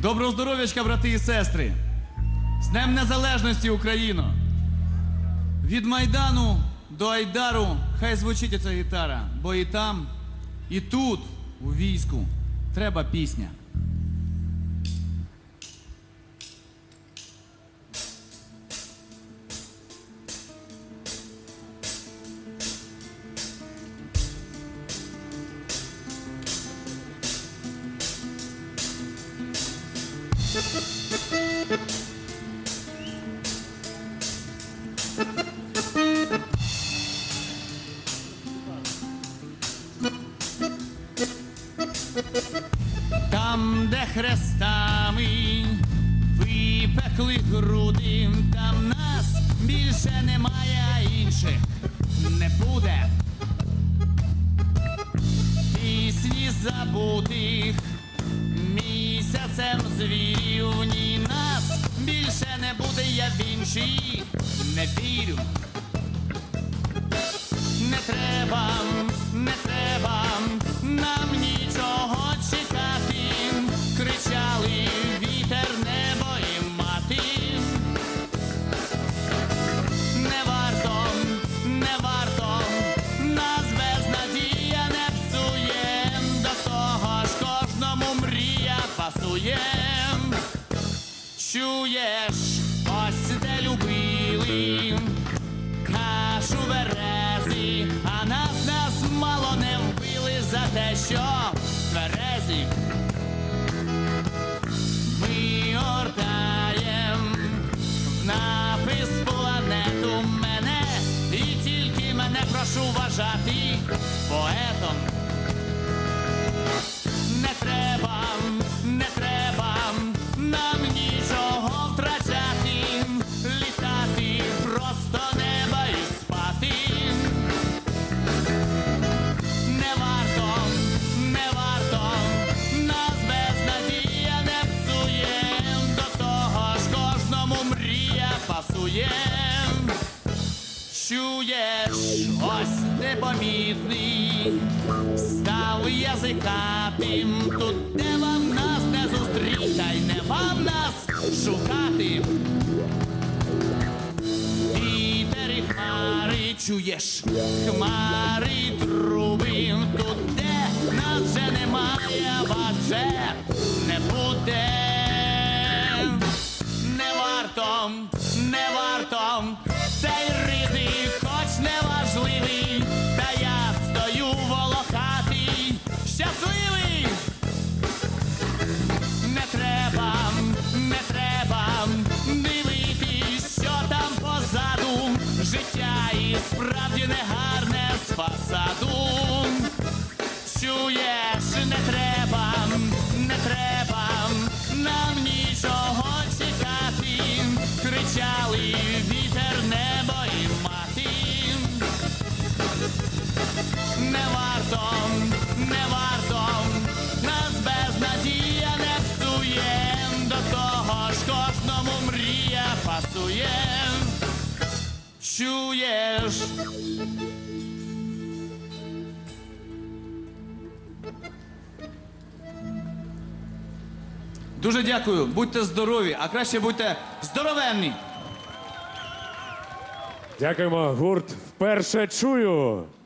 Доброго здоров'ячка, брати і сестри! З Днем Незалежності, Україно! Від Майдану до Айдару хай звучить оця гітара, бо і там, і тут, у війську, треба пісня. Там, де хрестами випекли груди, там нас більше немає, а інших не буде. Пісні забутих місяцем звірів, ні, нас більше не буде, я в інші не вірю. Не треба, не треба нам нічого чекати, кричали вітер, небо і мати. Не варто, не варто, нас безнадія не псує, до того ж кожному мрія пасує. Чуєш, ось де любили кашу берези, а нас мало не вбили за те, що тверезі. Ми гортаєм в напис планету мене, і тільки мене прошу вважати поетом. Не треба, не треба нам нічого втрачати, літати просто неба і спати. Не варто, не варто, нас безнадія не псує, до того ж кожному мрія пасує. Чуєш, ось непомітний став язикатим, тут де вам нас не зустріть, та й не вам нас шукати. Вітер і хмари, чуєш, хмари труби, тут де нас вже немає, вас вже не буде. Не варто, не варто, цей ризик хоч не важливий, та я стою волохатий, щасливий. Не треба, не треба дивитись, що там позаду, життя і справді негарне з фасаду. Чуєш, не треба, не треба нам нічого чекати, кричали вітер, небо і мати. Не варто, не варто, нас безнадія не псує, до того ж кожному мрія пасує. Чуєш? Дуже дякую, будьте здорові, а краще будьте здоровенні. Дякуємо, гурт «Вперше чую».